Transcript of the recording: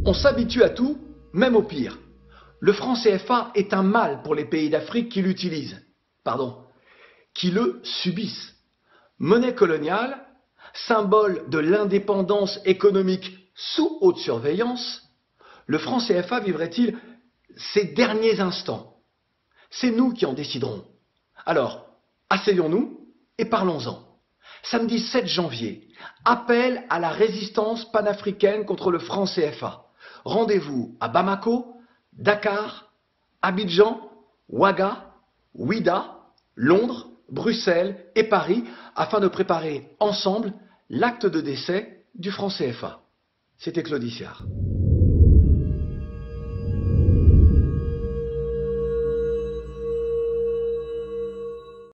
On s'habitue à tout, même au pire. Le franc CFA est un mal pour les pays d'Afrique qui l'utilisent. Pardon, qui le subissent. Monnaie coloniale, symbole de l'indépendance économique sous haute surveillance, le franc CFA vivrait-il ses derniers instants? C'est nous qui en déciderons. Alors, asseyons-nous et parlons-en. Samedi 7 janvier, appel à la résistance panafricaine contre le franc CFA. Rendez-vous à Bamako, Dakar, Abidjan, Ouaga, Ouidah, Londres, Bruxelles et Paris afin de préparer ensemble l'acte de décès du franc CFA. C'était Claude Issard.